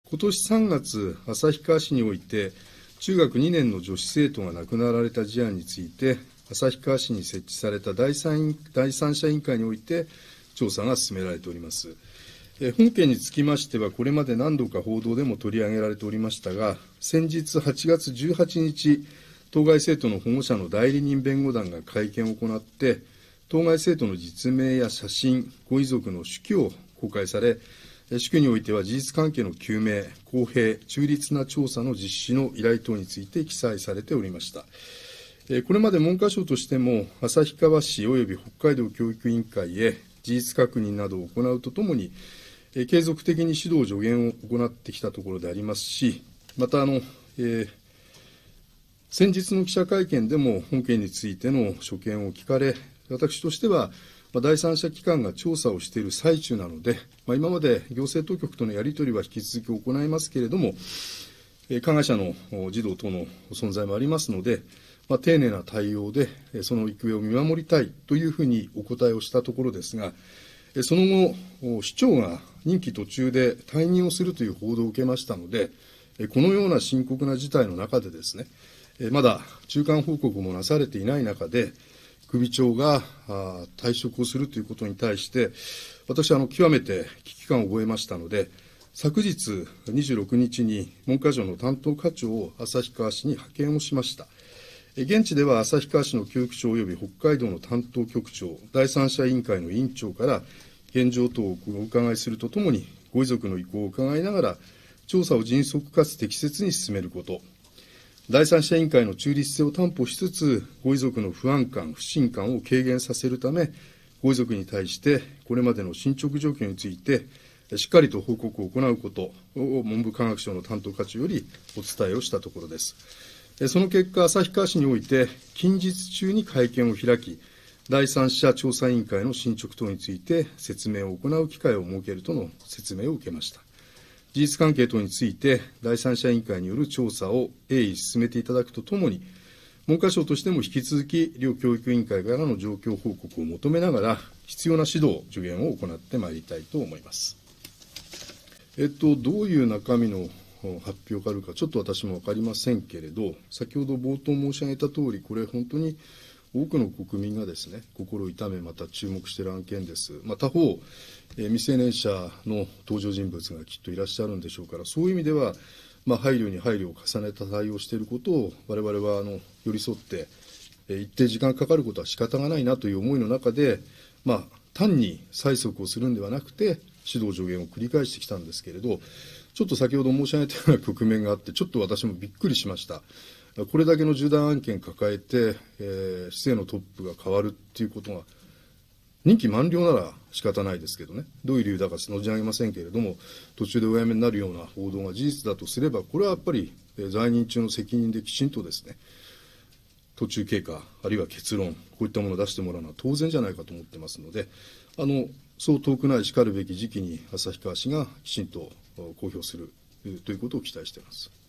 今年3月、旭川市において、中学2年の女子生徒が亡くなられた事案について、旭川市に設置された第三者委員会において、調査が進められております。本件につきましては、これまで何度か報道でも取り上げられておりましたが、先日8月18日、当該生徒の保護者の代理人弁護団が会見を行って、当該生徒の実名や写真、ご遺族の手記を公開され、手記においては事実関係の究明、公平、中立な調査の実施の依頼等について記載されておりました。これまで文科省としても、旭川市及び北海道教育委員会へ事実確認などを行うとともに、継続的に指導助言を行ってきたところでありますし、また先日の記者会見でも本件についての所見を聞かれ、私としては、第三者機関が調査をしている最中なので、今まで行政当局とのやり取りは引き続き行いますけれども、加害者の児童等の存在もありますので、丁寧な対応でその行方を見守りたいというふうにお答えをしたところですが、その後、市長が任期途中で退任をするという報道を受けましたので、このような深刻な事態の中でですね、まだ中間報告もなされていない中で、首長が退職をするということに対して、私は極めて危機感を覚えましたので、昨日26日に文科省の担当課長を旭川市に派遣をしました。現地では旭川市の教育長及び北海道の担当局長、第三者委員会の委員長から現状等をお伺いするとともに、ご遺族の意向を伺いながら、調査を迅速かつ適切に進めること、第三者委員会の中立性を担保しつつ、ご遺族の不安感、不信感を軽減させるため、ご遺族に対して、これまでの進捗状況について、しっかりと報告を行うことを文部科学省の担当課長よりお伝えをしたところです。その結果、旭川市において、近日中に会見を開き、第三者調査委員会の進捗等について説明を行う機会を設けるとの説明を受けました。事実関係等について、第三者委員会による調査を鋭意進めていただくとともに、文科省としても引き続き、両教育委員会からの状況報告を求めながら、必要な指導、助言を行ってまいりたいと思います。どういう中身の発表があるか、ちょっと私も分かりませんけれど、先ほど冒頭申し上げたとおり、これ、本当に多くの国民がですね、心を痛め、また注目している案件です。他方、未成年者の登場人物がきっといらっしゃるんでしょうから、そういう意味では、配慮に配慮を重ねた対応をしていることを、我々は寄り添って、一定時間かかることは仕方がないなという思いの中で、単に催促をするんではなくて、指導助言を繰り返してきたんですけれど、ちょっと先ほど申し上げたような局面があって、ちょっと私もびっくりしました。これだけの重大案件抱えて、市政のトップが変わるっていうことが、任期満了なら仕方ないですけどね、どういう理由だか存じ上げませんけれども、途中でお辞めになるような報道が事実だとすれば、これはやっぱり在任中の責任できちんとですね、途中経過、あるいは結論、こういったものを出してもらうのは当然じゃないかと思ってますので、そう遠くないしかるべき時期に旭川市がきちんと公表するということを期待しています。